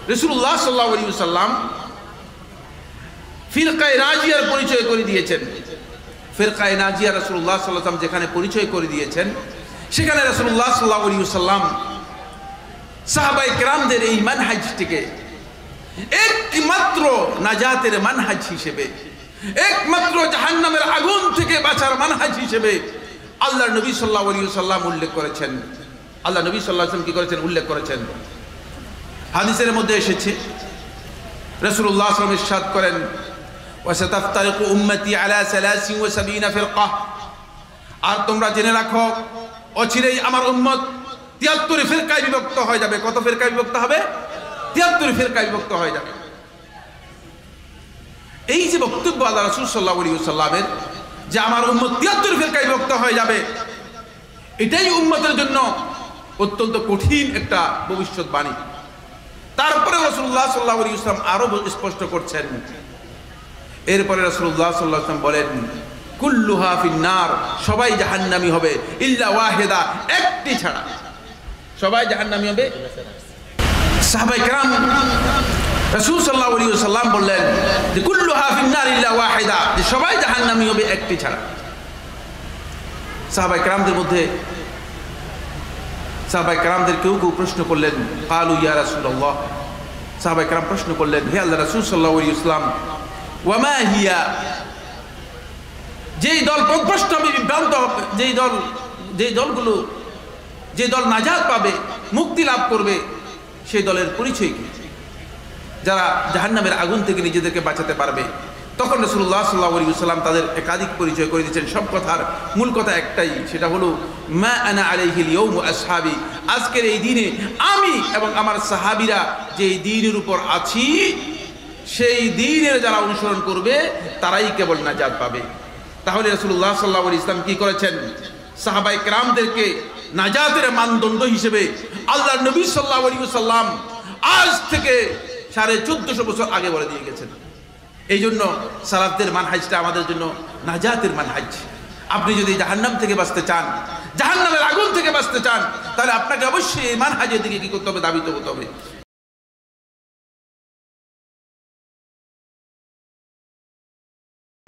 রাসূলুল্লাহ সাল্লাল্লাহু আলাইহি ওয়াসাল্লাম ফিরকায়ে নাজিয়ার পরিচয় করে দিয়েছেন। ফিরকায়ে নাজিয়া রাসূলুল্লাহ সাল্লাল্লাহু আলাইহি ওয়াসাল্লাম যেখানে পরিচয় করে দিয়েছেন, সেখানে রাসূলুল্লাহ সাল্লাল্লাহু আলাইহি ওয়াসাল্লাম সাহাবায়ে কেরামদের এই মানহাজটিকে একমাত্র নাজাতের মানহাজ হিসেবে, একমাত্র জাহান্নামের আগুন থেকে বাঁচার মানহাজ হিসেবে আল্লাহর নবী সাল্লাল্লাহু আলাইহি ওয়াসাল্লাম উল্লেখ করেছেন। আল্লাহ নবী সাল্লাল্লাহু আলাইহি ওয়াসাল্লাম কি করেছেন? উল্লেখ করেছেন। হাদিসের মধ্যে এসেছে, রাসূলুল্লাহ সাল্লাল্লাহু আলাইহি ওয়াসাল্লাম ইরশাদ করেন, ওয়াসাতাফতারিকু উম্মতি আলা 73 ফিরকা, আর তোমরা জেনে রাখো অচিরেই আমার উম্মত 73 ফিরকায় বিভক্ত হয়ে যাবে। কত ফিরকায় বিভক্ত হবে? 73 ফিরকায় বিভক্ত হয়ে যাবে। এই যে বক্তব্য আল্লাহ রাসূল সাল্লাল্লাহু আলাইহি ওয়াসাল্লামের, যে আমার উম্মত 73 ফিরকায় বিভক্ত হয়ে যাবে, এটাই উম্মতের জন্য অত্যন্ত কঠিন একটা ভবিষ্যৎবাণী। তারপরে রাসূলুল্লাহ সাল্লাল্লাহু আলাইহি ওয়াসাল্লাম আরো স্পষ্ট করছেন। এরপরে রাসূলুল্লাহ সাল্লাল্লাহু আলাইহি ওয়াসাল্লাম বলেন, কুল্লুহা ফিন্নার, সবাই জাহান্নামী হবে, ইল্লা ওয়াহিদা, একটি ছাড়া। সবাই জাহান্নামী হবে। সাহাবায়ে কেরাম রাসূল সাল্লাল্লাহু আলাইহি ওয়াসাল্লাম বললেন যে কুল্লুহা ফিন্নার ইল্লা ওয়াহিদা, যে সবাই জাহান্নামী হবে একটি ছাড়া। সাহাবায়ে কেরামদের কেউ কেউ প্রশ্ন করলেন, কালু ইয়া রাসূলুল্লাহ, সাহাবায়ে কেরাম প্রশ্ন করলেন, হে আল্লাহর রাসূল সাল্লাল্লাহু আলাইহি ওয়াসাল্লাম, ওয়া মা হিয়া, যেই দল পথভ্রষ্ট হবে, বিভ্রান্ত হবে, যে দল নাজাত পাবে, মুক্তি লাভ করবে, সেই দলের পরিচয় কি? যারা জাহান্নামের আগুন থেকে নিজেদেরকে বাঁচাতে পারবে। তখন রাসূলুল্লাহ সাল্লাল্লাহু আলাইহি ওয়াসাল্লাম তাদের একাধিক পরিচয় করে দিয়েছেন। সব কথার মূল কথা একটাই, সেটা হলো মা আনা আলাইহিল ইয়াউম ওয়া আসহাবি, আজকের এই দিনে আমি এবং আমার সাহাবীরা যে দ্বীনের উপর আছি, সেই দ্বীনের যারা অনুসরণ করবে তারাই কেবল নাজাত পাবে। তাহলে রাসূলুল্লাহ সাল্লাল্লাহু আলাইহি ওয়াসাল্লাম কি করেছেন? সাহাবায়ে কেরামদেরকে নাজাতের মানদণ্ড হিসেবে আল্লাহর নবী সাল্লাল্লাহু আলাইহি ওয়াসাল্লাম আজ থেকে 1450 বছর আগে বলে দিয়ে গেছেন। এই জন্য সালাফদের মানহাজটা আমাদের জন্য নাজাতের মানহাজ। আপনি যদি জাহান্নাম থেকে বাঁচতে চান, জাহান্নামের আগুন থেকে বাঁচতে চান, তাহলে আপনাকে অবশ্যই এই মানহাজের দিকে কি করতে হবে? দাবিত হতে হবে।